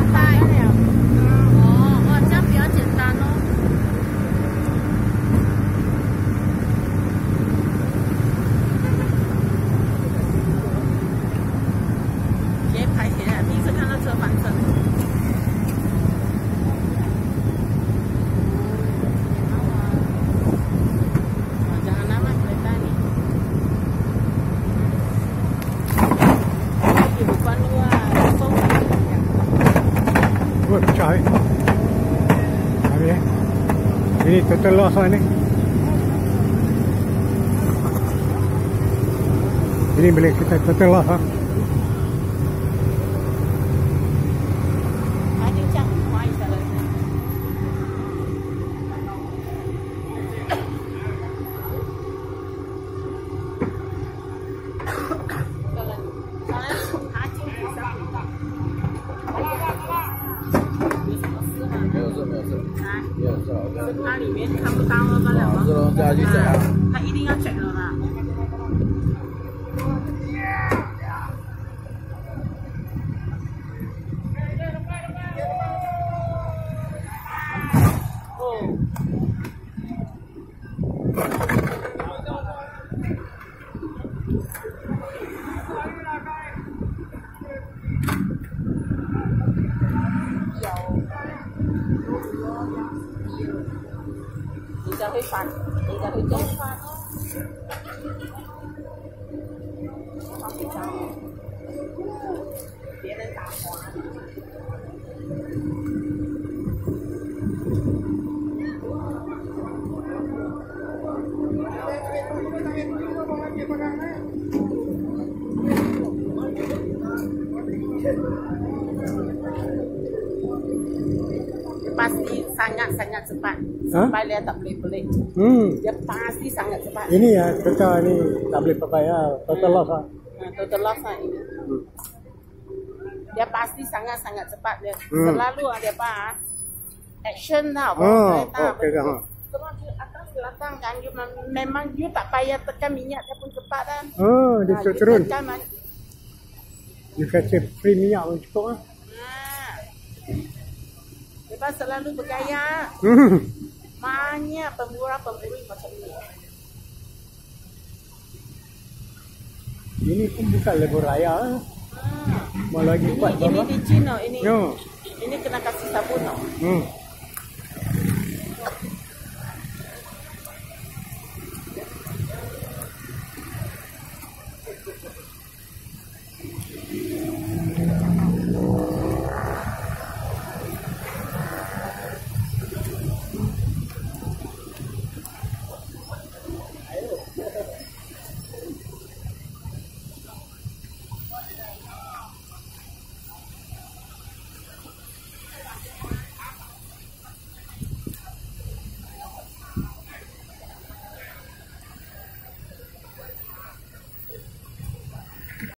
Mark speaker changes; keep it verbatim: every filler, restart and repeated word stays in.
Speaker 1: 带。哦哦，这样比较简单哦。斜排斜的，第一次看到车翻身。
Speaker 2: Pecah eh. Hari eh. Ini total loss lah ni. Ini boleh kita total loss lah.
Speaker 1: 它里面看不到了，不了吗？是咯，再去 check 啊。它一定要 check 了啦。哦。人家会翻，人家会动翻哦。好紧张哦，别人打滑。Pasti sangat-sangat cepat. Sampai dia tak boleh pelik. Hmm. Dia pasti sangat cepat.
Speaker 2: Ini ya, kita ni tak boleh pakai ya. Total loss lah.
Speaker 1: Hmm, total loss lah ini. Hmm. Dia pasti sangat-sangat cepat dia. Hmm. Selalu ada apa? Action tau.
Speaker 2: Oh, okey dah.
Speaker 1: Kalau di atas belakang kan, you, memang you tak payah tekan minyak dia pun cepat kan.
Speaker 2: Oh, dia nah, turun.
Speaker 1: Tekan,
Speaker 2: you kasi free minyak pun cukup lah.
Speaker 1: Lepas selalu bergaya.
Speaker 2: Hmm.
Speaker 1: Banyak pemurah-pemurih macam ini.
Speaker 2: Ini pun bukan lebuh raya. Hmm. Mau lagi kuat.
Speaker 1: Ini, ini di Cina. Ini,
Speaker 2: no.
Speaker 1: ini kena kasih sabun. No?
Speaker 2: Hmm.